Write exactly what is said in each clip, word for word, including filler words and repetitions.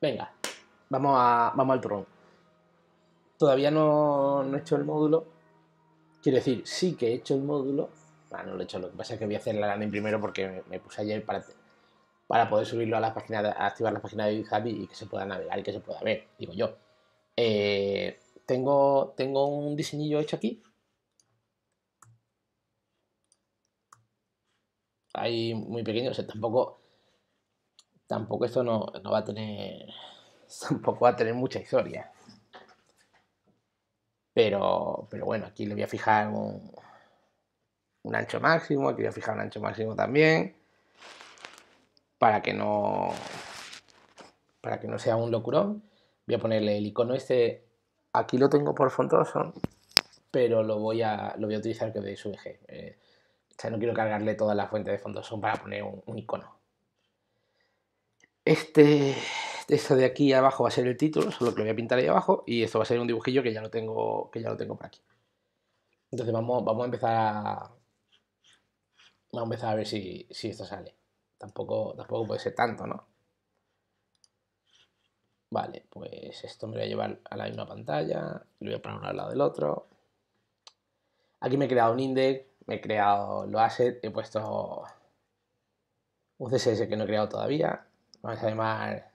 Venga, vamos, a, vamos al turrón. Todavía no, no he hecho el módulo. Quiero decir, sí que he hecho el módulo. Ah, no lo he hecho, lo que pasa es que voy a hacer la landing primero porque me, me puse ayer para, para poder subirlo a las páginas, a activar las páginas de GitHub y, y que se pueda navegar y que se pueda ver, digo yo. Eh, tengo, tengo un diseñillo hecho aquí. Ahí muy pequeño, o sea, tampoco, tampoco esto no, no va a tener, tampoco va a tener mucha historia. Pero, pero bueno, aquí le voy a fijar un, un ancho máximo, aquí voy a fijar un ancho máximo también, para que no, para que no sea un locurón. Voy a ponerle el icono este, aquí lo tengo por Fontoson, pero lo voy a, lo voy a utilizar que de S V G. Eh, o sea, no quiero cargarle toda la fuente de Fontoson para poner un, un icono. Este, esto de aquí abajo va a ser el título, solo que lo voy a pintar ahí abajo, y esto va a ser un dibujillo que ya lo tengo, que ya lo tengo por aquí. Entonces vamos, vamos a empezar a, vamos a empezar a ver si, si esto sale. Tampoco, tampoco puede ser tanto, ¿no? Vale, pues esto me lo voy a llevar a la misma pantalla, lo voy a poner uno al lado del otro. Aquí me he creado un index, me he creado los assets, he puesto un C S S que no he creado todavía. Vamos a llamar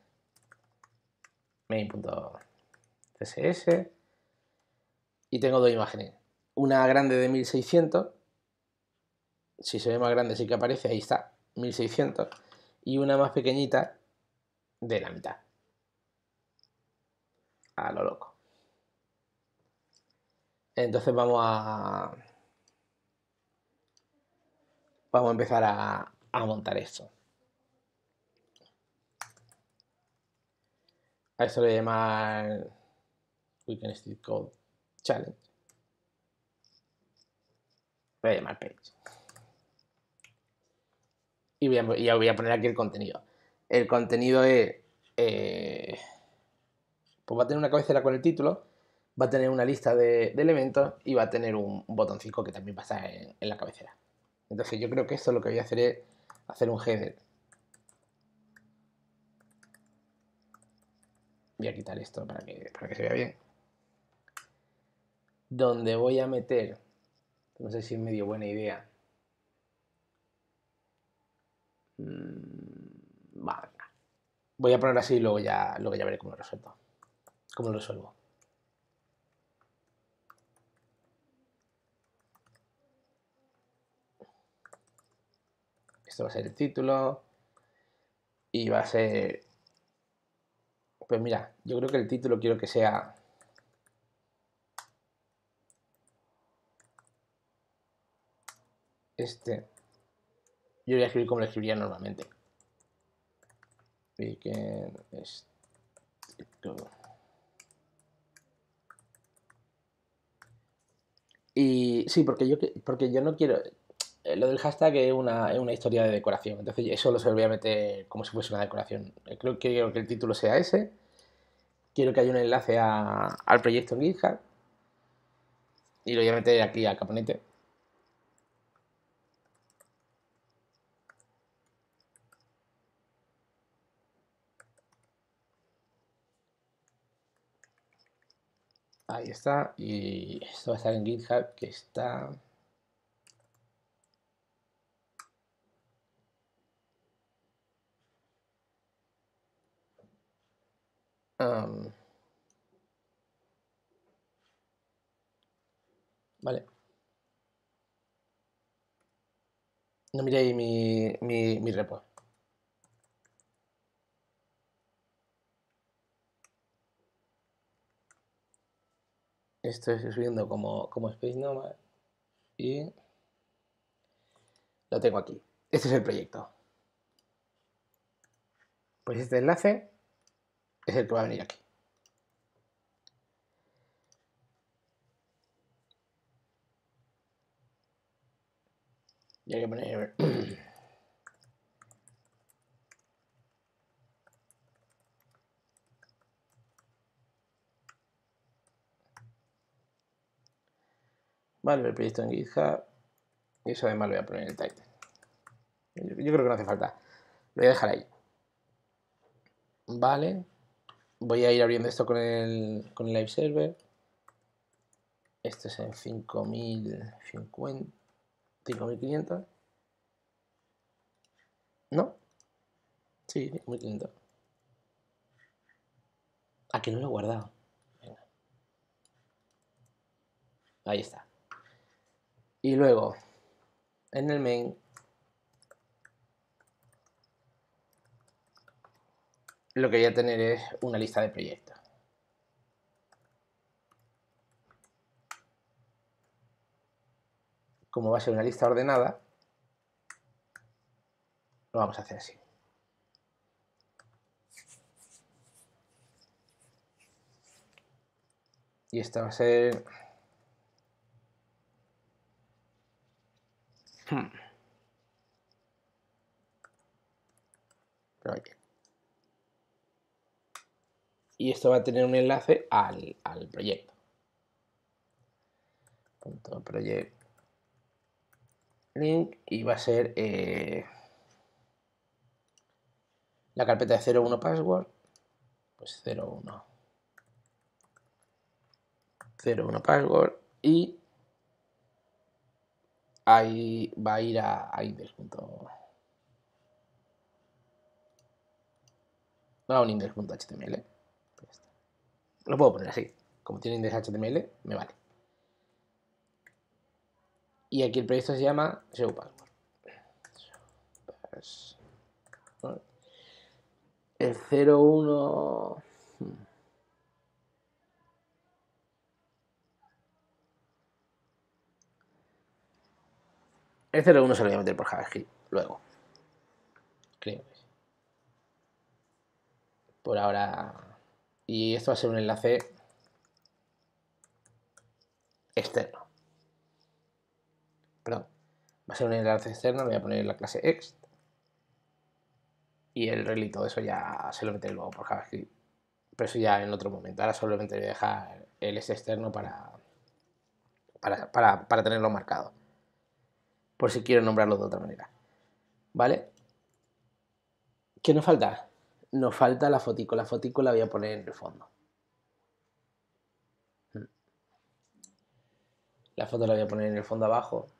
main.css y tengo dos imágenes. Una grande de mil seiscientos, si se ve más grande sí que aparece, ahí está, mil seiscientos, y una más pequeñita de la mitad. A lo loco. Entonces vamos a vamos a empezar a, a montar esto. A esto le voy a llamar Weekend Street Code Challenge. Voy a llamar Page. Y voy a, ya voy a poner aquí el contenido. El contenido es... Eh, pues va a tener una cabecera con el título, va a tener una lista de, de elementos y va a tener un, un botoncito que también va a estar en, en la cabecera. Entonces yo creo que esto lo que voy a hacer es hacer un header. Voy a quitar esto para que, para que se vea bien. Donde voy a meter, no sé si es medio buena idea. Mm, vale. Voy a poner así y luego ya, luego ya veré cómo lo resuelvo. Cómo lo resuelvo. Esto va a ser el título. Y va a ser... Pues mira, yo creo que el título quiero que sea... Este. Yo voy a escribir como lo escribiría normalmente. Weekend Street. Y sí, porque yo, porque yo no quiero... Lo del hashtag es una, es una historia de decoración. Entonces eso lo se lo voy a meter como si fuese una decoración. Creo que quiero que el título sea ese. Quiero que haya un enlace a, al proyecto en GitHub. Y lo voy a meter aquí al caponete. Ahí está. Y esto va a estar en GitHub, que está... Um, vale. No miréis mi, mi, mi repo. Esto estoy subiendo como, como Space Nomad. Y lo tengo aquí. Este es el proyecto. Pues este enlace es el que va a venir aquí. Y hay que poner... Vale, el proyecto en GitHub. Y eso además lo voy a poner en el title. Yo, yo creo que no hace falta. Lo voy a dejar ahí. Vale. voy a ir abriendo esto con el, con el live server. Esto es en cinco mil cincuenta, cinco mil quinientos. ¿No? Sí, cinco mil quinientos. Ah, que no lo he guardado. Venga. Ahí está. Y luego, en el main, lo que voy a tener es una lista de proyectos. Como va a ser una lista ordenada, lo vamos a hacer así. Y esta va a ser... Hmm. Project. Y esto va a tener un enlace al, al proyecto. Punto project link y va a ser eh, la carpeta de cero uno password, pues cero uno cero uno password y ahí va a ir a, a index. A un index.html. Lo puedo poner así. Como tiene index.html, me vale. Y aquí el proyecto se llama show password. El cero uno... El cero uno se lo voy a meter por JavaScript luego. Creo que sí. Por ahora. Y esto va a ser un enlace externo. Perdón. Va a ser un enlace externo, le voy a poner la clase ext. Y el rel y todo eso ya se lo meteré luego por JavaScript. Pero eso ya en otro momento. Ahora solamente voy a dejar el S externo para, para, para, para tenerlo marcado. Por si quiero nombrarlo de otra manera. ¿Vale? ¿Qué nos falta? Nos falta la fotico. La fotico la voy a poner en el fondo. La foto la voy a poner en el fondo abajo.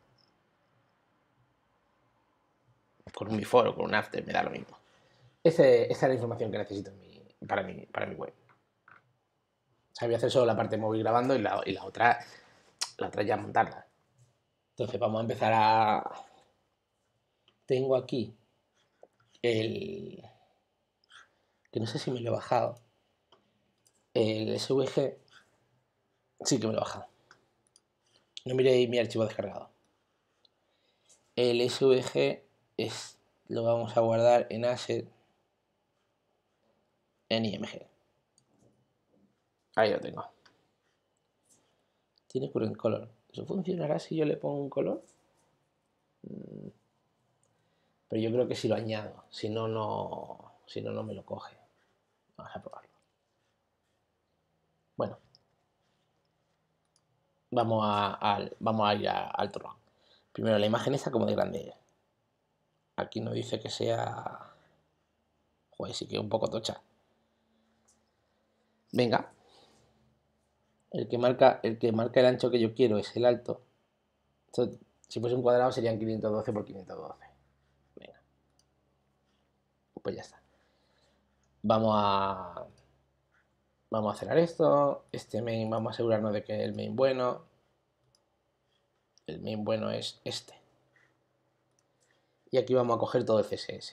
Con un before o con un after, me da lo mismo. Ese, esa es la información que necesito en mi, para, mi, para mi web. O sea, voy a hacer solo la parte móvil grabando y la, y la otra la otra ya montarla. Entonces vamos a empezar a... Tengo aquí el... que no sé si me lo he bajado. El S V G. Sí que me lo he bajado. No miréis mi archivo descargado. El S V G es, lo vamos a guardar en asset en I M G. Ahí lo tengo. Tiene current color. ¿Eso funcionará si yo le pongo un color? Pero yo creo que si lo añado. Si no, no, si no, no me lo coge. Vamos a probarlo. Bueno. Vamos a, a, vamos a ir a, al turrón. Primero, la imagen esta como de grande. Aquí nos dice que sea... Joder, sí que es un poco tocha. Venga. El que marca el, que marca el ancho que yo quiero es el alto. Esto, si fuese un cuadrado serían quinientos doce por quinientos doce. Venga. Pues ya está. Vamos a... Vamos a cerrar esto. Este main, vamos a asegurarnos de que es el main bueno. El main bueno es este. Y aquí vamos a coger todo el C S S.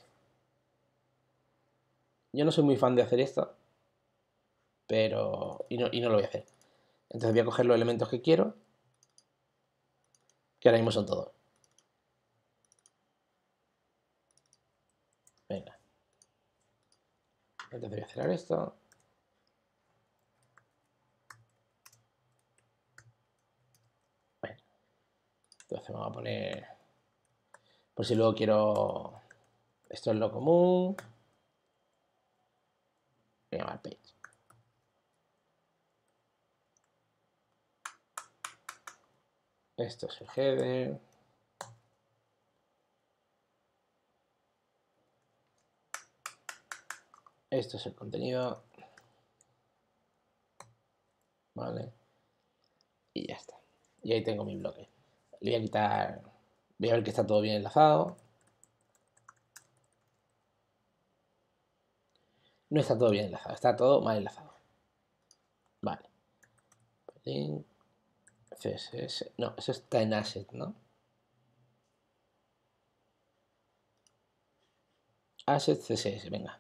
Yo no soy muy fan de hacer esto. Pero... Y no, y no lo voy a hacer. Entonces voy a coger los elementos que quiero. Que ahora mismo son todos. Venga. Entonces voy a cerrar esto. Bueno. Entonces vamos a poner... Por si luego quiero... Esto es lo común. Voy a llamar page. Esto es el header. Esto es el contenido. ¿vale? Y ya está. Y ahí tengo mi bloque. Le voy a quitar, voy a ver que está todo bien enlazado. No está todo bien enlazado, está todo mal enlazado. Vale. Link, C S S. No, eso está en asset, ¿no? Asset C S S, venga.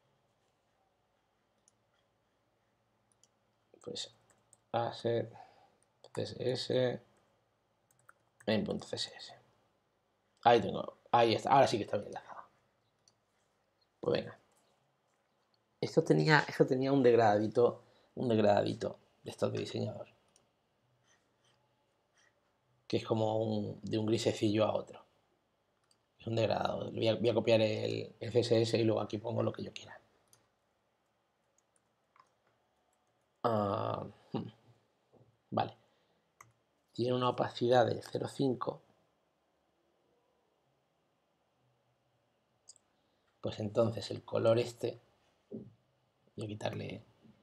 Pues asset C S S main.css. Ahí tengo, ahí está, ahora sí que está bien enlazado. Pues venga. Esto tenía, esto tenía un degradadito, un degradadito de estos de diseñador. Que es como un, de un grisecillo a otro. Es un degradado. Voy a, voy a copiar el, el C S S y luego aquí pongo lo que yo quiera. Uh, hmm. Vale. Tiene una opacidad de cero coma cinco. Pues entonces el color este, voy a quitarle,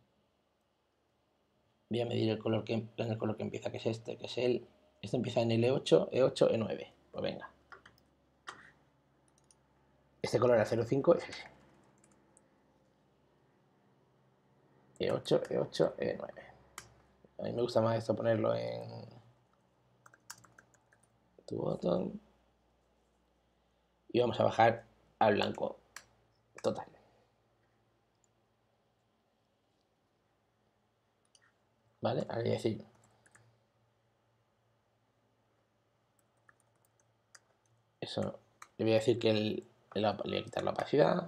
voy a medir el color que, en el color que empieza, que es este, que es el, esto empieza en L ocho, E ocho, E nueve. Pues venga. Este color era cero coma cinco, es ese. E ocho, E ocho, E nueve. A mí me gusta más esto ponerlo en tu botón. Y vamos a bajar al blanco total. ¿Vale? Ahora voy a decir. Eso. Le voy a decir que el, el, le voy a quitar la opacidad.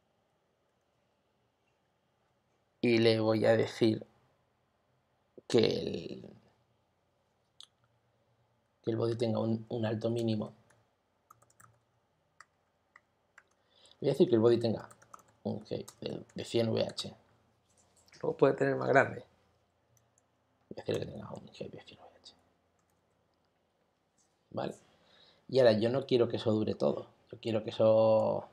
Y le voy a decir que el, que el body tenga un, un alto mínimo. Voy a decir que el body tenga un height de, de cien V H. Luego puede tener más grande. Voy a decir que tenga un height de cien V H. ¿Vale? Y ahora yo no quiero que eso dure todo. Yo quiero que eso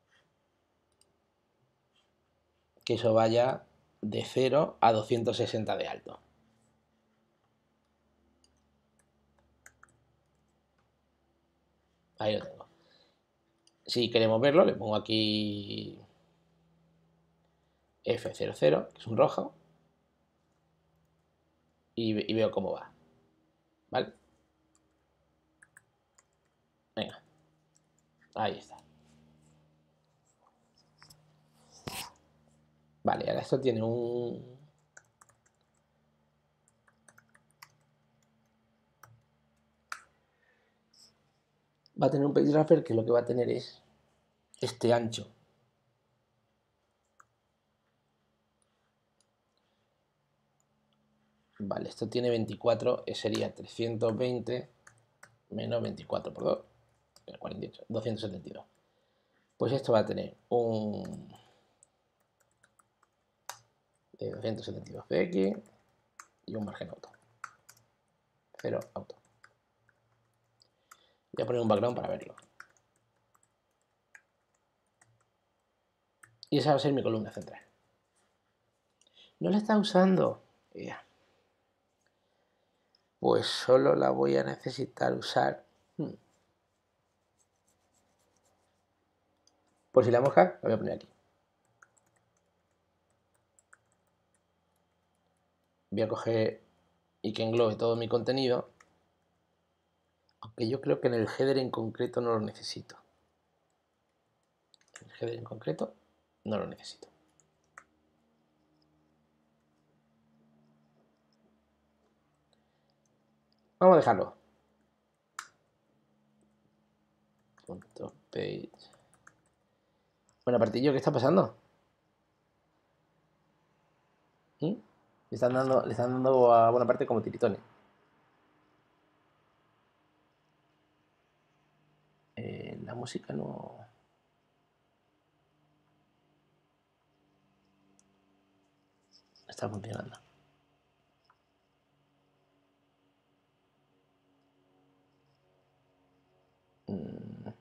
que eso vaya de cero a doscientos sesenta de alto. Ahí lo tengo. Si queremos verlo, le pongo aquí F cero cero, que es un rojo, y, y veo cómo va. ¿Vale? Venga. Ahí está. Vale, ahora esto tiene un... Va a tener un page wrapper que lo que va a tener es este ancho. Vale, esto tiene veinticuatro, sería trescientos veinte menos veinticuatro por dos, cuarenta y ocho, doscientos setenta y dos. Pues esto va a tener un de doscientos setenta y dos P X y un margen auto. Cero auto. Voy a poner un background para verlo. Y esa va a ser mi columna central. ¿No la está usando? Yeah. Pues solo la voy a necesitar usar. Hmm. Por si la mosca, la voy a poner aquí. Voy a coger y que englobe todo mi contenido. Aunque yo creo que en el header en concreto no lo necesito. En el header en concreto no lo necesito. Vamos a dejarlo. Punto page. Bueno, Partillo, ¿qué está pasando? ¿Mm? Le están dando, le están dando a buena parte como tiritones. Eh, la música no... está funcionando. Mm.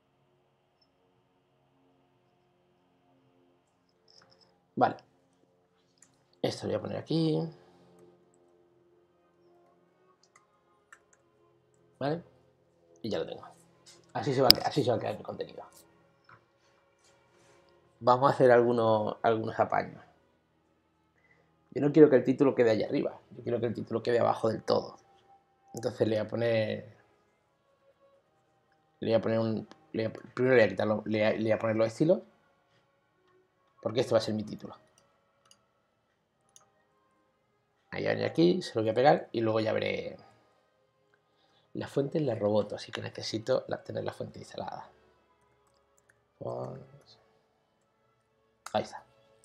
Vale. Esto lo voy a poner aquí. ¿Vale? Y ya lo tengo. Así se va a quedar, así se va a quedar mi contenido. Vamos a hacer algunos, algunos apaños. Yo no quiero que el título quede allá arriba. Yo quiero que el título quede abajo del todo. Entonces le voy a poner... Le voy a poner un... Le voy a, primero le voy a quitarlo, le voy a, le voy a poner los estilos. Porque este va a ser mi título. Ahí, aquí, se lo voy a pegar y luego ya veré... La fuente es la roboto, así que necesito tener la fuente instalada. Ahí está.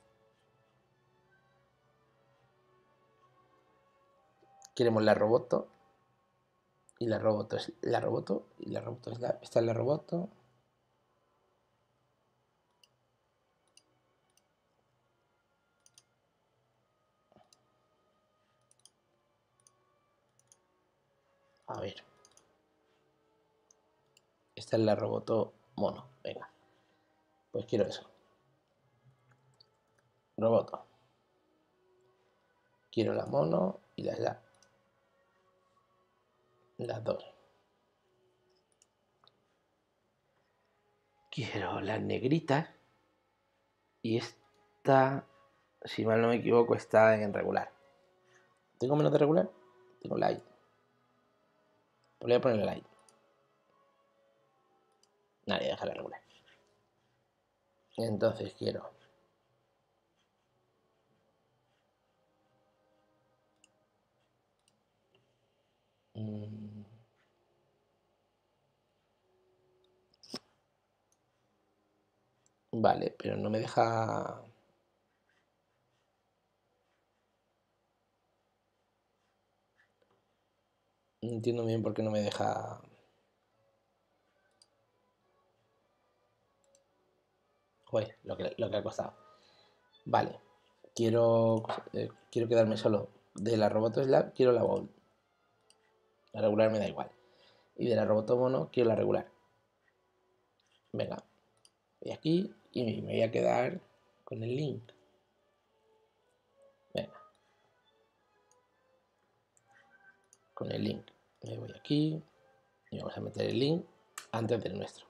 Queremos la roboto. Y la roboto es la roboto. Y la roboto es la... Esta es la roboto. A ver. Esta es la roboto mono. Venga. Pues quiero eso. Roboto. Quiero la mono y la slab. Las dos. Quiero las negritas. Y esta, si mal no me equivoco, está en regular. ¿Tengo menos de regular? Tengo light. Voy a ponerle light. Nadie deja la regular. Entonces quiero... Mmm... Vale, pero no me deja... No entiendo bien por qué no me deja... Joder, lo que, lo que ha costado. Vale, quiero, eh, quiero quedarme solo de la roboto slab, quiero la bowl. La regular me da igual. Y de la roboto mono, quiero la regular. Venga, voy aquí y me voy a quedar con el link. Venga. Con el link. Me voy aquí y vamos a meter el link antes del nuestro.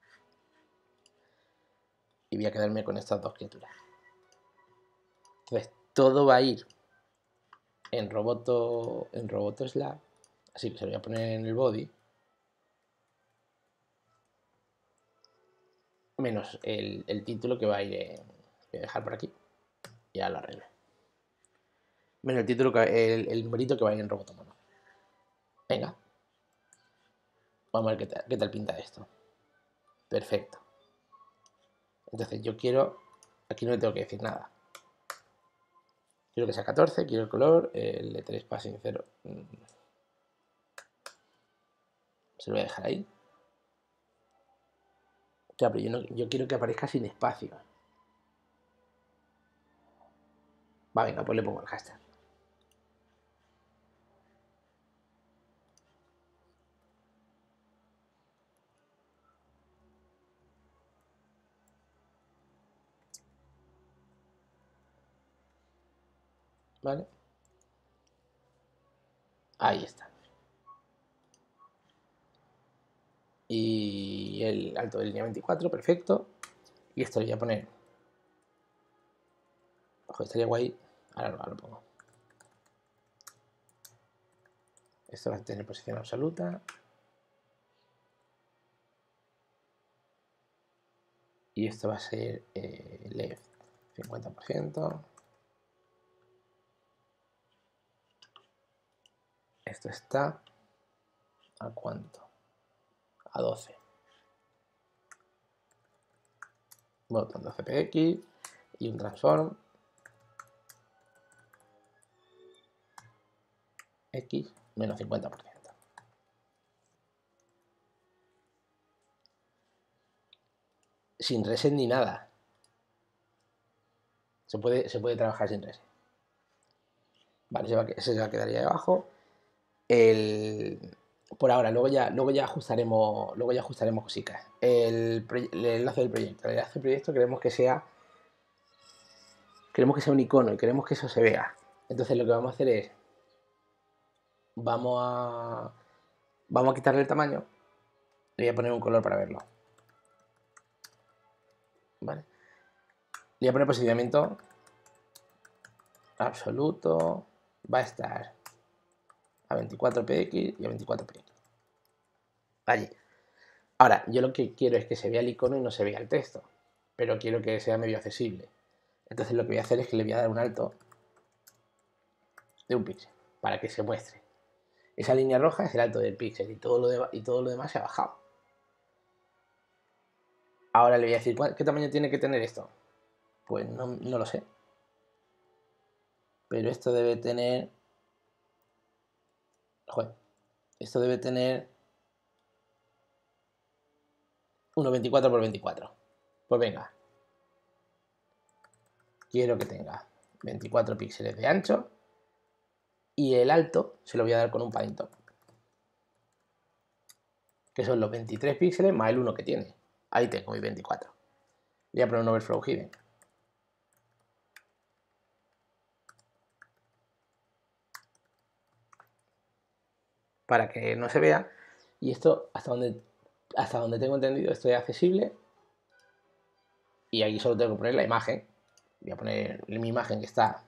Y voy a quedarme con estas dos criaturas. Entonces, todo va a ir en roboto, en roboto slab. Así que se lo voy a poner en el body. Menos el, el título que va a ir en... Voy a dejar por aquí. Ya lo arreglo. Menos el título, que, el, el numerito que va a ir en roboto mono. Venga. Vamos a ver qué tal, qué tal pinta esto. Perfecto. Entonces yo quiero... Aquí no le tengo que decir nada. Quiero que sea catorce, quiero el color, el de tres para sincero. Se lo voy a dejar ahí. Claro, pero yo, no, yo quiero que aparezca sin espacio. Va, venga, pues le pongo el hashtag. ¿Vale? Ahí está. Y el alto de línea veinticuatro, perfecto. Y esto le voy a poner... Ojo, estaría guay. Ahora no, lo pongo. Esto va a tener posición absoluta. Y esto va a ser eh, left cincuenta por ciento. Esto está... ¿A cuánto? A doce. Botón de C P X y un transform X menos cincuenta por ciento. Sin reset ni nada. Se puede, se puede trabajar sin reset. Vale, ese, va, ese se va a quedar ahí abajo. El, por ahora, luego ya, luego ya ajustaremos, luego ya ajustaremos cositas. El, el enlace del proyecto. El enlace del proyecto queremos que sea queremos que sea un icono y queremos que eso se vea. Entonces lo que vamos a hacer es, vamos a, vamos a quitarle el tamaño, le voy a poner un color para verlo. ¿Vale? Le voy a poner posicionamiento absoluto, va a estar a veinticuatro px y a veinticuatro px. Allí. Ahora, yo lo que quiero es que se vea el icono y no se vea el texto, pero quiero que sea medio accesible. Entonces lo que voy a hacer es que le voy a dar un alto de un píxel para que se muestre. Esa línea roja es el alto del píxel y todo lo, de, y todo lo demás se ha bajado. Ahora le voy a decir, ¿qué tamaño tiene que tener esto? Pues no, no lo sé. Pero esto debe tener... Joder, esto debe tener uno veinticuatro por veinticuatro. Pues venga. Quiero que tenga veinticuatro píxeles de ancho y el alto se lo voy a dar con un Paddington, que son los veintitrés píxeles más el uno que tiene. Ahí tengo mis veinticuatro. Voy a poner un overflow hidden. Para que no se vea. Y esto, hasta donde, hasta donde tengo entendido, esto es accesible. Y aquí solo tengo que poner la imagen. Voy a poner mi imagen que está.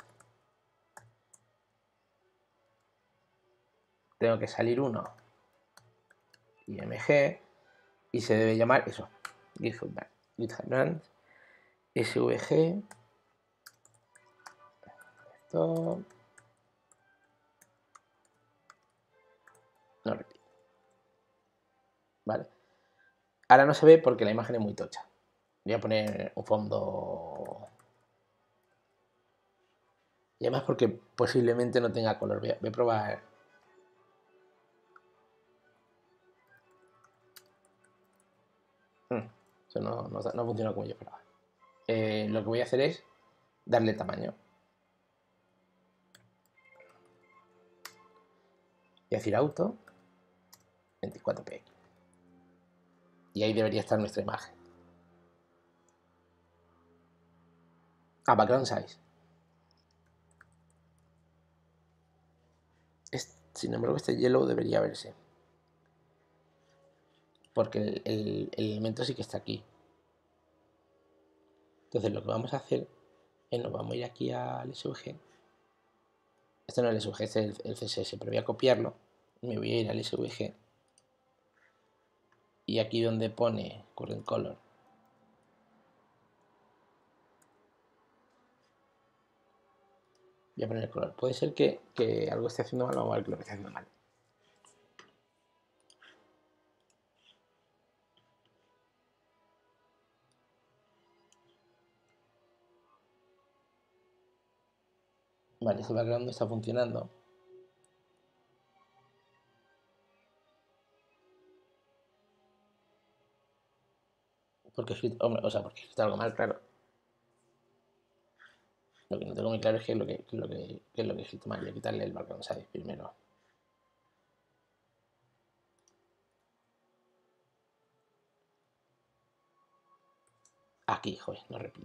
Tengo que salir uno. I M G. Y se debe llamar eso. GitHub Brand. S V G. Esto. No repito. Vale. Ahora no se ve porque la imagen es muy tocha. Voy a poner un fondo. Y además porque posiblemente no tenga color. Voy a, voy a probar. Hmm, eso no, no, no funciona como yo esperaba. Eh, lo que voy a hacer es darle tamaño. Voy a decir auto veinticuatro px. Y ahí debería estar nuestra imagen. Ah, background size. Este, sin embargo, este yellow debería verse. Porque el, el, el elemento sí que está aquí. Entonces lo que vamos a hacer es nos vamos a ir aquí al S V G. Este no es el S V G, este es el, el C S S, pero voy a copiarlo. Me voy a ir al S V G. Y aquí donde pone current color. Voy a poner el color. Puede ser que, que algo esté haciendo mal, vamos a ver que lo que está haciendo mal. Vale, ese background no está funcionando. Porque he escrito, hombre, o sea, porque he escrito algo mal, claro. Lo que no tengo muy claro es qué es lo que, qué es lo que, qué es lo que he escrito mal. Voy a quitarle el background size primero. Aquí, joder, no repito.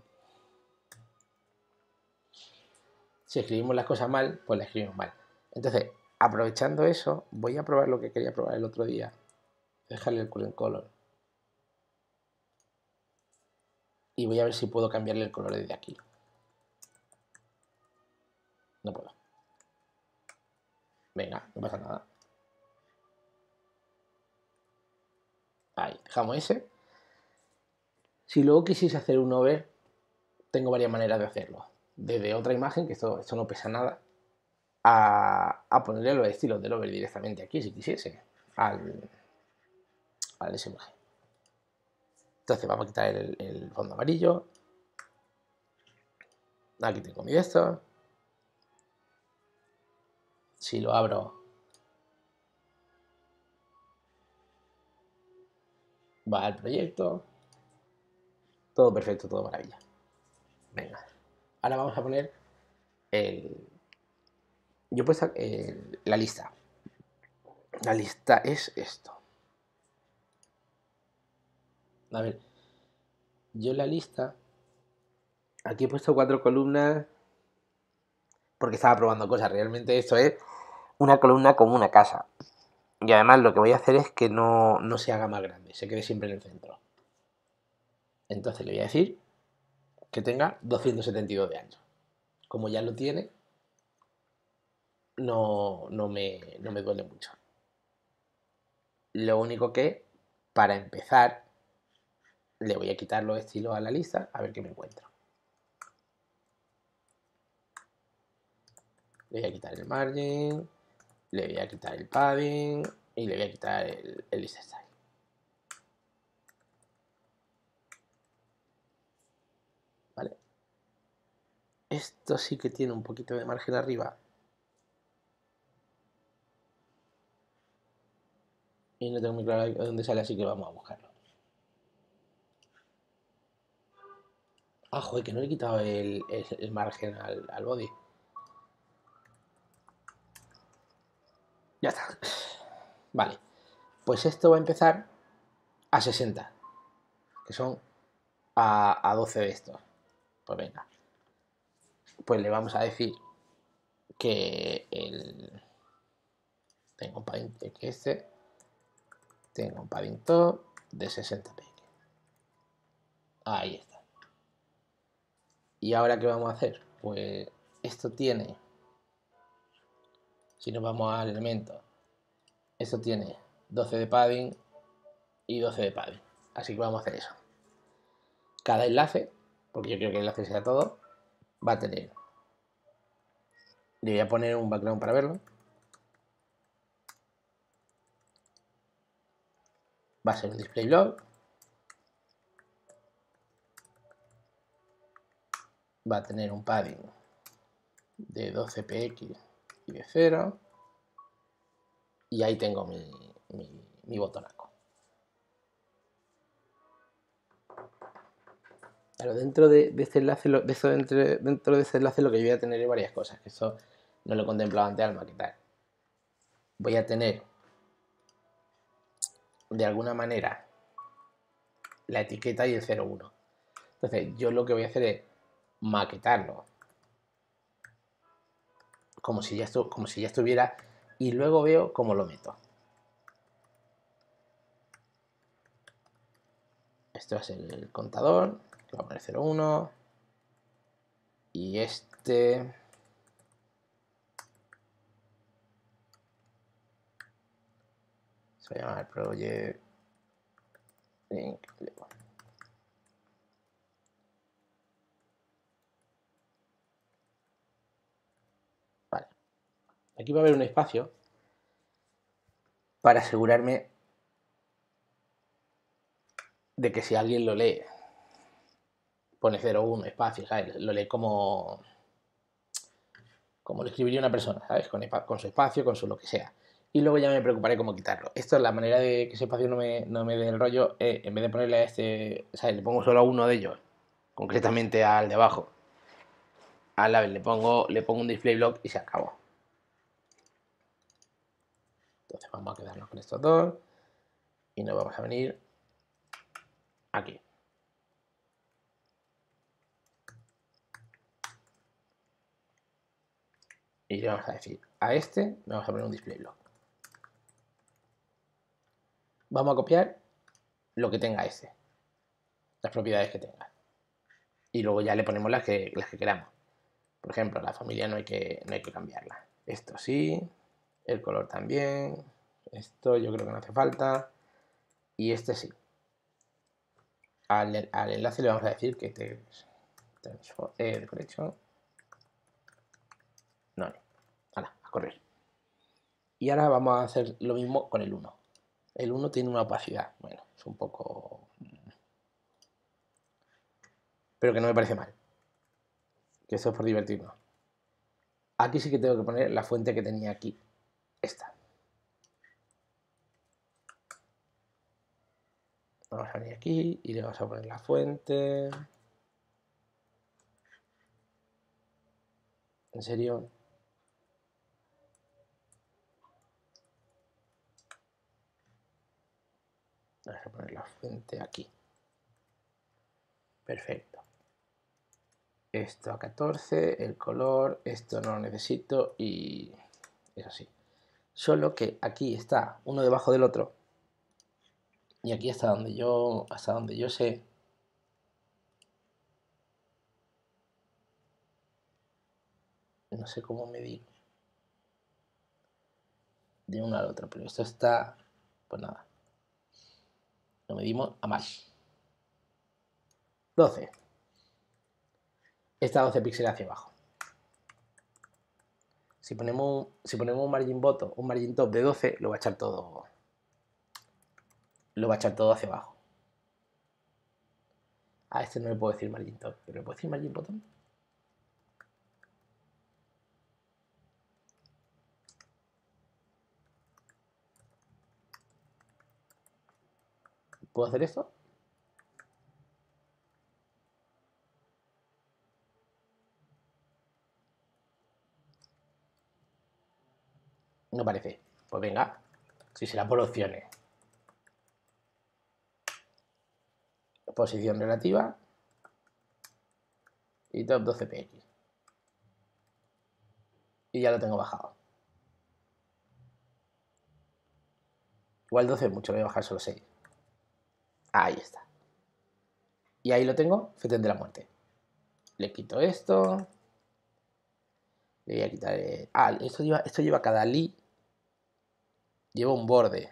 Si escribimos las cosas mal, pues las escribimos mal. Entonces, aprovechando eso, voy a probar lo que quería probar el otro día. Dejarle el current color. Y voy a ver si puedo cambiarle el color desde aquí. No puedo. Venga, no pasa nada. Ahí, dejamos ese. Si luego quisiese hacer un over, tengo varias maneras de hacerlo. Desde otra imagen, que esto, esto no pesa nada, a, a ponerle los estilos del over directamente aquí, si quisiese, al, al S V G. Entonces vamos a quitar el, el fondo amarillo. Aquí tengo mi esto. Si lo abro, va al proyecto. Todo perfecto, todo maravilla. Venga. Ahora vamos a poner el... Yo he puesto el, la lista. La lista es esto. A ver. Yo en la lista... Aquí he puesto cuatro columnas porque estaba probando cosas. Realmente esto es una columna como una casa. Y además lo que voy a hacer es que no, no se haga más grande, se quede siempre en el centro. Entonces le voy a decir que tenga doscientos setenta y dos de ancho. Como ya lo tiene, no, no, me, no me duele mucho. Lo único que, para empezar, le voy a quitar los estilos a la lista, a ver qué me encuentro. Le voy a quitar el margin, le voy a quitar el padding y le voy a quitar el, el list style. ¿Vale? Esto sí que tiene un poquito de margen arriba. Y no tengo muy claro dónde sale, así que vamos a buscarlo. Ah, joder, que no le he quitado el, el, el margen al, al body. Ya está. Vale. Pues esto va a empezar a sesenta. Que son a, a doce de estos. Pues venga. Pues le vamos a decir que el... Tengo un padding que este. Tengo un padding top de sesenta px. Ahí está. ¿Y ahora qué vamos a hacer? Pues esto tiene... Si nos vamos al elemento, esto tiene doce de padding y doce de padding. Así que vamos a hacer eso. Cada enlace, porque yo quiero que el enlace sea todo, va a tener... Le voy a poner un background para verlo. Va a ser un display block. Va a tener un padding de doce px y de cero. Y ahí tengo mi, mi, mi botonaco. Claro, dentro de, de este enlace, de eso dentro, dentro de ese enlace lo que yo voy a tener es varias cosas, que eso no lo he contemplado antes al maquetar. Voy a tener, de alguna manera, la etiqueta y el cero uno. Entonces, yo lo que voy a hacer es maquetarlo como si ya, estu como si ya estuviera y luego veo cómo lo meto. Esto es el contador, que va a poner cero uno. Y este... se va a llamar project link. Vale. Aquí va a haber un espacio para asegurarme de que si alguien lo lee, pone cero uno espacio, ¿sabes? Lo lee como como lo escribiría una persona, ¿sabes? Con, con su espacio, con su lo que sea. Y luego ya me preocuparé cómo quitarlo. Esto es la manera de que ese espacio no me, no me dé el rollo. Eh, en vez de ponerle a este, ¿sabes? Le pongo solo a uno de ellos, concretamente al de abajo. A la vez le pongo, le pongo un display block y se acabó. Entonces vamos a quedarnos con estos dos y nos vamos a venir aquí. Y le vamos a decir a este, vamos a poner un display block. Vamos a copiar lo que tenga este, las propiedades que tenga. Y luego ya le ponemos las que, las que queramos. Por ejemplo, la familia no hay que, no hay que cambiarla. Esto sí, el color también, esto yo creo que no hace falta, y este sí. Al, al enlace le vamos a decir que te transform eh, decoration no, ahora, a correr. Y ahora vamos a hacer lo mismo con el uno. El uno tiene una opacidad, bueno, es un poco... pero que no me parece mal. Que eso es por divertirnos. Aquí sí que tengo que poner la fuente que tenía aquí, esta. Vamos a venir aquí y le vamos a poner la fuente. ¿En serio? Vamos a poner la fuente aquí. Perfecto. esto a catorce, el color, esto no lo necesito y es así. Solo que aquí está uno debajo del otro y aquí hasta donde yo, hasta donde yo sé, no sé cómo medir de uno al otro, pero esto está, pues nada, lo medimos a más. doce. Está doce píxeles hacia abajo. Si ponemos, si ponemos un margin bottom, un margin top de doce, lo va a echar todo, lo va a echar todo hacia abajo. A este no le puedo decir margin top, pero le puedo decir margin bottom. ¿Puedo hacer esto? No parece. Pues venga, si será por opciones. Posición relativa y top doce P X. Y ya lo tengo bajado. Igual doce es mucho, voy a bajar solo seis. Ahí está. Y ahí lo tengo, feten de la muerte. Le quito esto. Le voy a quitar... El... Ah, esto lleva, esto lleva cada li. Lleva un borde.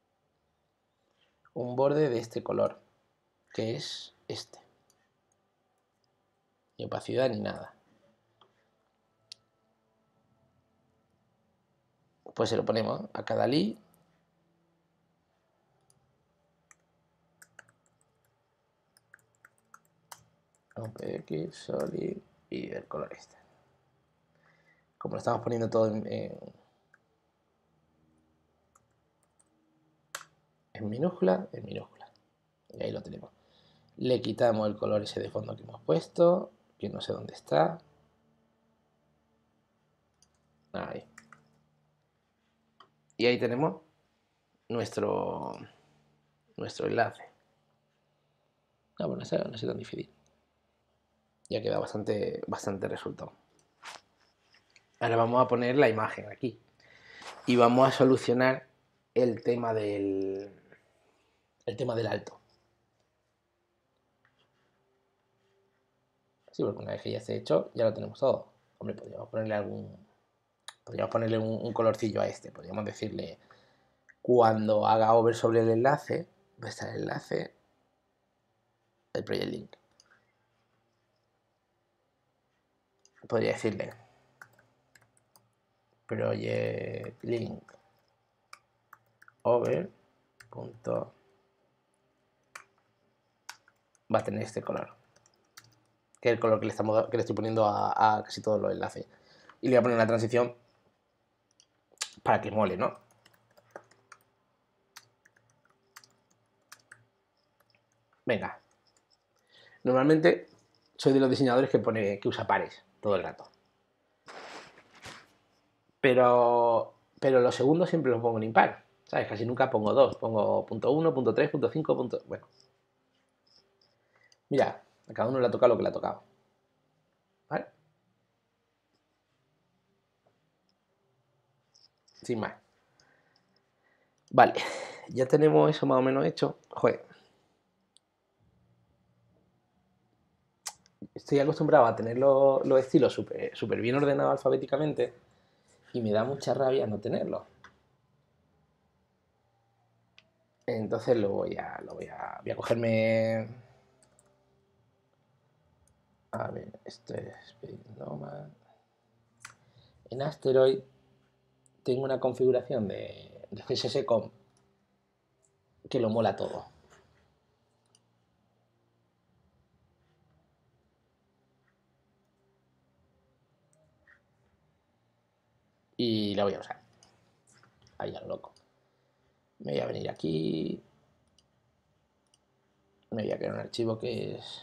Un borde de este color. Que es este. Ni opacidad ni nada. Pues se lo ponemos a cada li. Un P X, solid y el color este. Como lo estamos poniendo todo en, en, en minúscula, en minúscula. Y ahí lo tenemos. Le quitamos el color ese de fondo que hemos puesto, que no sé dónde está. Ahí. Y ahí tenemos nuestro, nuestro enlace. Ah, bueno, no sé, no sé tan difícil. Ya queda bastante, bastante resultado. Ahora vamos a poner la imagen aquí. Y vamos a solucionar el tema del, el tema del alto. Sí, porque una vez que ya esté hecho, ya lo tenemos todo. Hombre, podríamos ponerle algún... Podríamos ponerle un, un colorcillo a este. Podríamos decirle, cuando haga over sobre el enlace, va a estar el enlace, el project link. Podría decirle project link over punto, va a tener este color, que es el color que le, estamos, que le estoy poniendo a, a casi todos los enlaces. Y le voy a poner una transición para que mole, ¿no? Venga. Normalmente soy de los diseñadores que pone que usa pares todo el rato. Pero, pero los segundos siempre los pongo en impar. ¿Sabes? Casi nunca pongo dos. Pongo punto uno, punto tres, punto cinco, punto... Bueno. Mira, a cada uno le ha tocado lo que le ha tocado. ¿Vale? Sin más. Vale. Ya tenemos eso más o menos hecho. Joder. Estoy acostumbrado a tener los, los estilos súper super bien ordenados alfabéticamente y me da mucha rabia no tenerlos. Entonces lo voy a, lo voy a, voy a cogerme... A ver, esto es Spirit Nomad. En Asteroid tengo una configuración de, de C S S Com que lo mola todo. Y la voy a usar. Ahí a lo loco. Me voy a venir aquí. Me voy a crear un archivo que es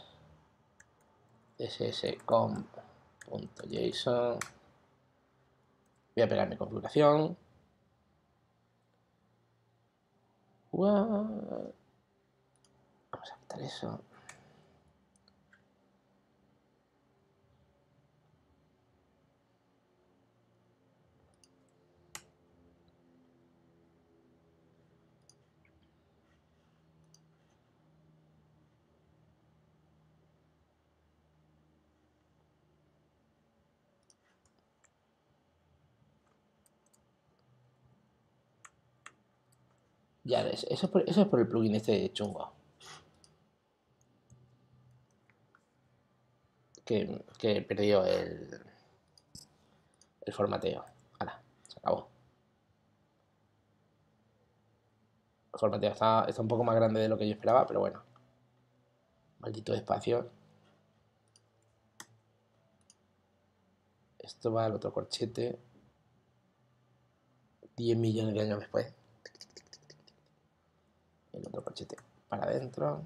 sscom.json. Voy a pegar mi configuración. What? Vamos a quitar eso. Ya, eso es, por, eso es por el plugin este chungo. Que, que perdió el, el formateo. Ahora, se acabó. El formateo está, está un poco más grande de lo que yo esperaba, pero bueno. Maldito espacio. Esto va al otro corchete. diez millones de años después. El otro corchete para adentro.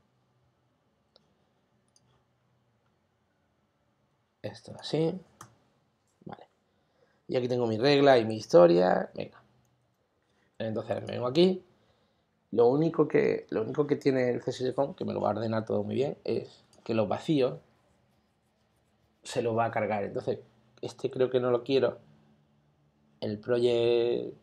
Esto así. Vale. Y aquí tengo mi regla y mi historia. Venga. Entonces me vengo aquí. Lo único que, lo único que tiene el C S S con, que me lo va a ordenar todo muy bien, es que los vacíos se los va a cargar. Entonces, este creo que no lo quiero. El project,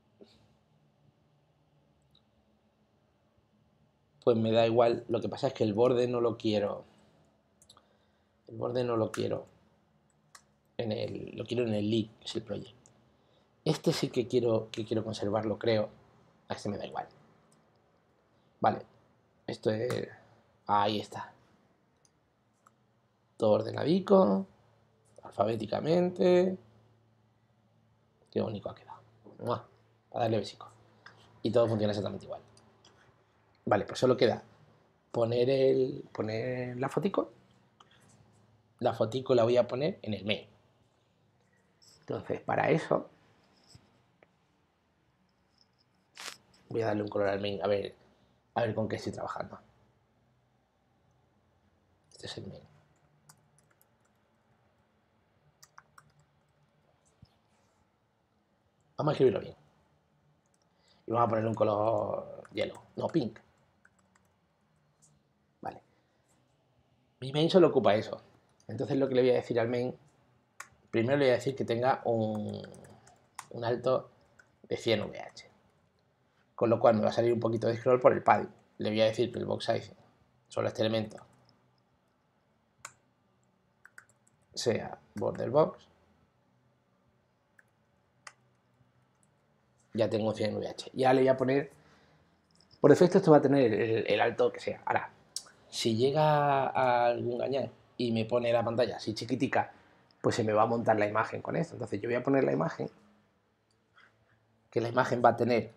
pues me da igual. Lo que pasa es que el borde no lo quiero. El borde no lo quiero. En el, lo quiero en el lead, que es el project. Este sí que quiero, que quiero conservarlo, creo. A este me da igual. Vale. Esto es... Ahí está. Todo ordenadico. Alfabéticamente. Qué bonito ha quedado. ¡Mua! A darle besico. Y todo funciona exactamente igual. Vale, pues solo queda poner, el, poner la fotico. La fotico la voy a poner en el mail. Entonces, para eso, voy a darle un color al main, a ver, a ver con qué estoy trabajando. Este es el main. Vamos a escribirlo bien. Y vamos a ponerle un color yellow, no pink. Vale. Mi main solo ocupa eso. Entonces lo que le voy a decir al main, primero le voy a decir que tenga un, un alto de cien V H. Con lo cual me va a salir un poquito de scroll por el padding. Le voy a decir que el box size, solo este elemento, sea border box. Ya tengo cien V H. Ya le voy a poner... Por defecto esto va a tener el, el alto que sea. Ahora, si llega a algún gañán y me pone la pantalla así chiquitica, pues se me va a montar la imagen con esto. Entonces yo voy a poner la imagen, que la imagen va a tener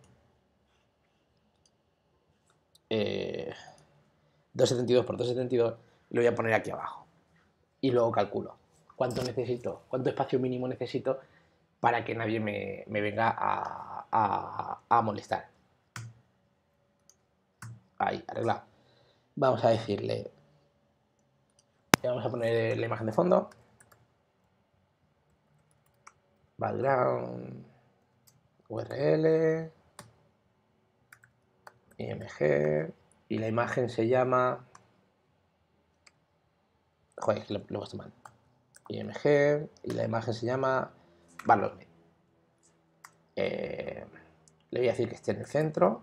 eh, doscientos setenta y dos por doscientos setenta y dos y lo voy a poner aquí abajo. Y luego calculo cuánto necesito, cuánto espacio mínimo necesito para que nadie me, me venga a, a, a molestar. Ahí, arreglado. Vamos a decirle, vamos a poner la imagen de fondo, background, U R L, img, y la imagen se llama, joder, que lo, lo he puesto mal, img, y la imagen se llama valorme. Eh, le voy a decir que esté en el centro,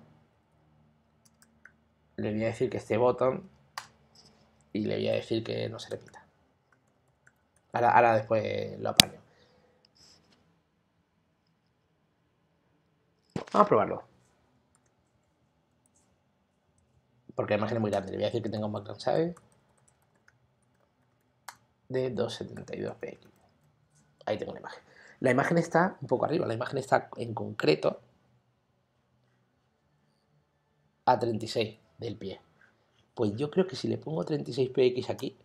le voy a decir que esté bottom y le voy a decir que no se repita. Ahora, ahora después lo apaño. Vamos a probarlo. Porque la imagen es muy grande. Le voy a decir que tenga un background size de doscientos setenta y dos px. Ahí tengo la imagen. La imagen está un poco arriba. La imagen está en concreto a treinta y seis del pie. Pues yo creo que si le pongo treinta y seis px aquí,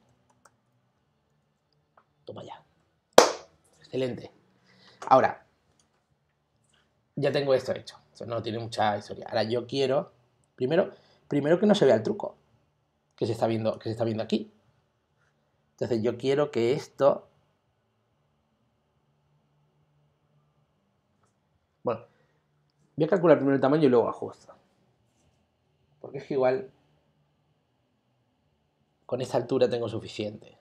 toma ya. Excelente. Ahora, ya tengo esto hecho. Eso no tiene mucha historia. Ahora yo quiero, primero, primero que no se vea el truco que se está viendo, que se está viendo aquí. Entonces yo quiero que esto, bueno, voy a calcular primero el tamaño y luego ajusto. Porque es que igual con esta altura tengo suficiente.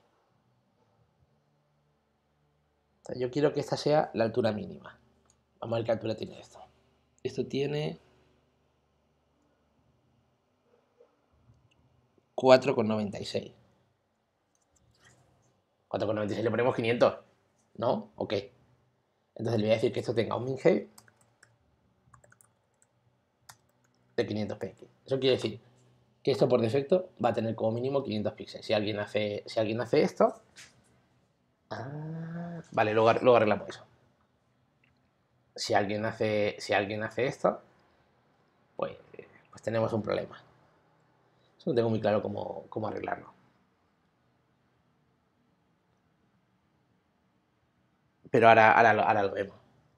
O sea, yo quiero que esta sea la altura mínima. Vamos a ver qué altura tiene esto. Esto tiene cuatro coma noventa y seis. cuatro coma noventa y seis le ponemos quinientos, ¿no? Ok. Entonces le voy a decir que esto tenga un min height de quinientos píxeles. Eso quiere decir que esto por defecto va a tener como mínimo quinientos píxeles. Si alguien hace, si alguien hace esto... Ah, vale, luego, luego arreglamos eso. Si alguien hace, si alguien hace esto, pues, pues tenemos un problema. Eso no tengo muy claro cómo, cómo arreglarlo. Pero ahora, ahora, lo, ahora lo vemos.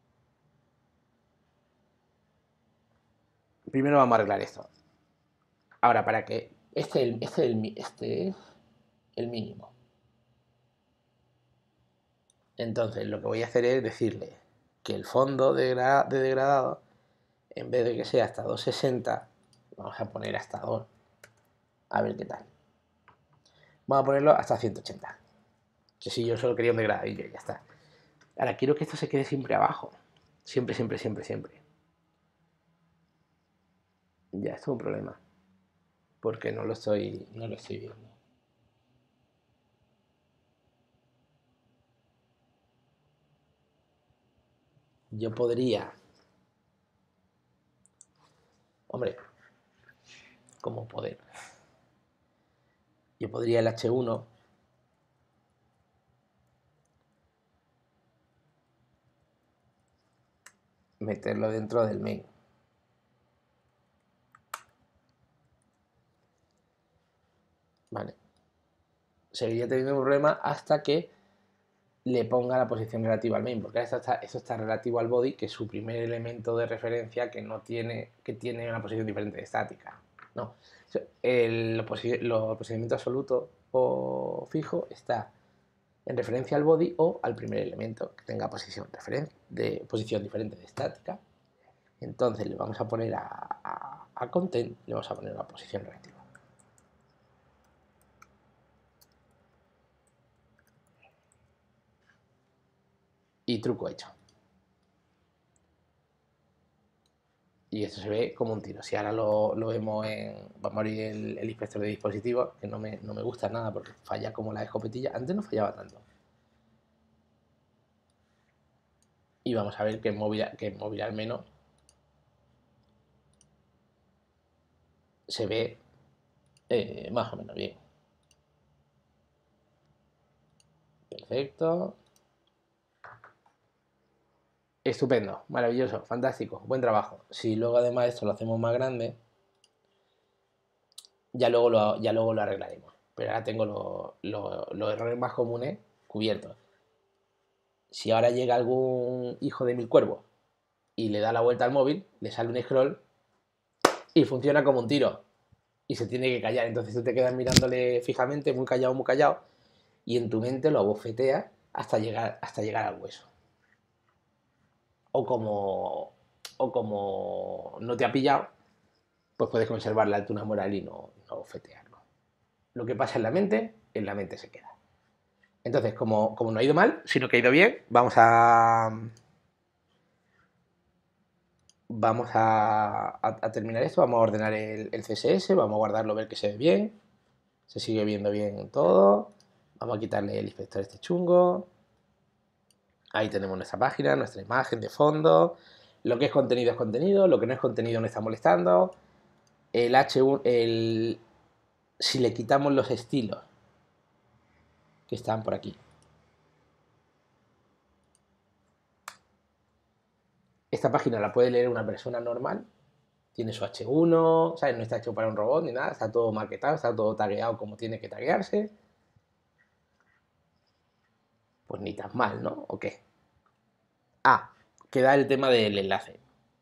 Primero vamos a arreglar esto. Ahora, para que este, este, el, este es el mínimo. Entonces, lo que voy a hacer es decirle que el fondo de, de degradado, en vez de que sea hasta doscientos sesenta, vamos a poner hasta dos. A ver qué tal. Vamos a ponerlo hasta ciento ochenta. Que si yo solo quería un degradado y ya está. Ahora quiero que esto se quede siempre abajo. Siempre, siempre, siempre, siempre. Ya, esto es un problema. Porque no lo estoy, no lo estoy viendo. Yo podría... Hombre, ¿cómo poder? Yo podría el hache uno meterlo dentro del main. Vale. Seguiría teniendo un problema hasta que le ponga la posición relativa al main, porque esto está, esto está relativo al body, que es su primer elemento de referencia que no tiene, que tiene una posición diferente de estática. No. El, el procedimiento absoluto o fijo está en referencia al body o al primer elemento que tenga posición, de posición diferente de estática. Entonces le vamos a poner a, a, a content, le vamos a poner una posición relativa. Y truco hecho. Y esto se ve como un tiro. Si ahora lo, lo vemos en... Vamos a abrir el, el inspector de dispositivos, que no me, no me gusta nada porque falla como la escopetilla. Antes no fallaba tanto. Y vamos a ver que en móvil, que en móvil al menos se ve eh, más o menos bien. Perfecto. Estupendo, maravilloso, fantástico, buen trabajo. Si luego además esto lo hacemos más grande, ya luego lo, ya luego lo arreglaremos. Pero ahora tengo lo, lo, los errores más comunes cubiertos. Si ahora llega algún hijo de mil cuervos y le da la vuelta al móvil, le sale un scroll y funciona como un tiro. Y se tiene que callar. Entonces tú te quedas mirándole fijamente, muy callado, muy callado, y en tu mente lo abofeteas hasta llegar, hasta llegar al hueso. O como, o como no te ha pillado, pues puedes conservar la altura moral y no, no abofetearlo. Lo que pasa en la mente, en la mente se queda. Entonces, como, como no ha ido mal, sino que ha ido bien, vamos a... Vamos a, a, a terminar esto, vamos a ordenar el, el C S S, vamos a guardarlo, ver que se ve bien, se sigue viendo bien todo, vamos a quitarle el inspector este chungo, ahí tenemos nuestra página, nuestra imagen de fondo, lo que es contenido es contenido, lo que no es contenido no está molestando, el H uno, el, si le quitamos los estilos que están por aquí, esta página la puede leer una persona normal, tiene su hache uno, ¿sabes? No está hecho para un robot ni nada, está todo maquetado, está todo tagueado como tiene que taguearse. Pues ni tan mal, ¿no? ¿O qué? Ah, queda el tema del enlace.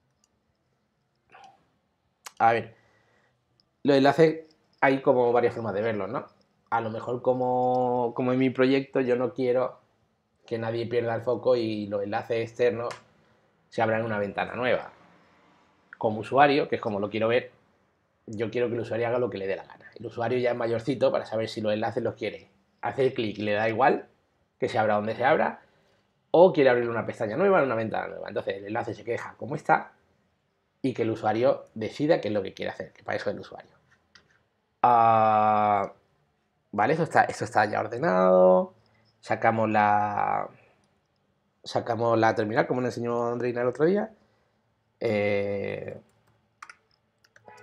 A ver, los enlaces hay como varias formas de verlos, ¿no? A lo mejor como, como en mi proyecto yo no quiero que nadie pierda el foco y los enlaces externos se abran en una ventana nueva. Como usuario, que es como lo quiero ver, yo quiero que el usuario haga lo que le dé la gana. El usuario ya es mayorcito para saber si los enlaces los quiere hacer clic, le da igual que se abra donde se abra, o quiere abrir una pestaña nueva en una ventana nueva. Entonces el enlace se queja como está y que el usuario decida qué es lo que quiere hacer, que para eso es el usuario. Uh, vale, eso está, esto está ya ordenado. Sacamos la sacamos la terminal, como nos enseñó Andreina el otro día. Eh,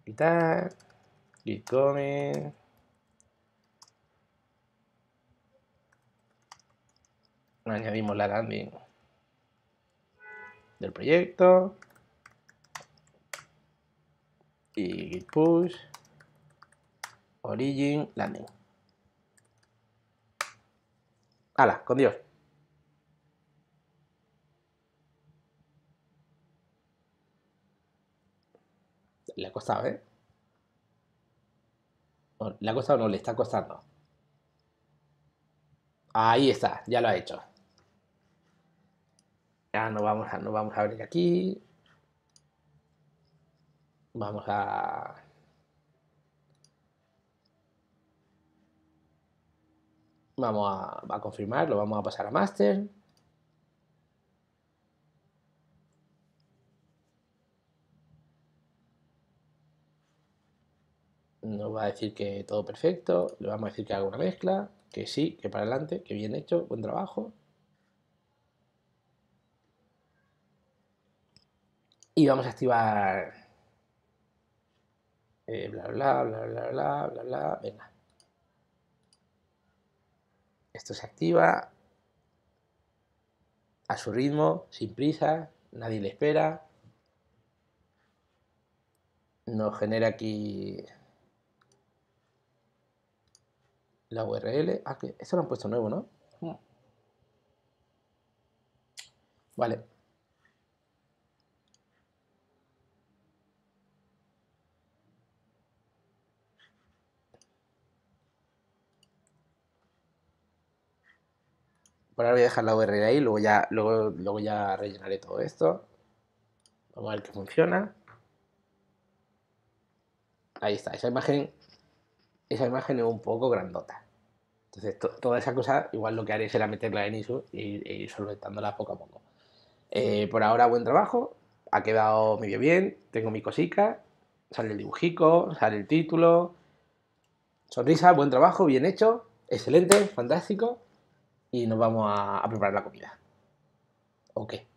quitar, git comment, añadimos la landing del proyecto y git push origin landing. ¡Hala! Con Dios. Le ha costado, ¿eh? ¿Le ha costado o no? Le está costando. Ahí está, ya lo ha hecho. Ya nos vamos a, nos vamos a abrir aquí. Vamos a... Vamos a, a confirmar, lo vamos a pasar a master. Nos va a decir que todo perfecto. Le vamos a decir que haga una mezcla. Que sí, que para adelante, que bien hecho, buen trabajo. Y vamos a activar... Eh, bla, bla, bla, bla, bla, bla, bla. Venga. Esto se activa a su ritmo, sin prisa, nadie le espera. Nos genera aquí la U R L. Ah, que esto lo han puesto nuevo, ¿no? Vale. Por ahora voy a dejar la U R L ahí, luego ya, luego, luego ya rellenaré todo esto. Vamos a ver que funciona. Ahí está, esa imagen, esa imagen es un poco grandota. Entonces, to, toda esa cosa, igual lo que haré será meterla en I S O e ir, e ir solventándola poco a poco. Eh, por ahora, buen trabajo. Ha quedado medio bien. Tengo mi cosica. Sale el dibujico, sale el título. Sonrisa, buen trabajo, bien hecho. Excelente, fantástico. Y nos vamos a, a preparar la comida. Ok.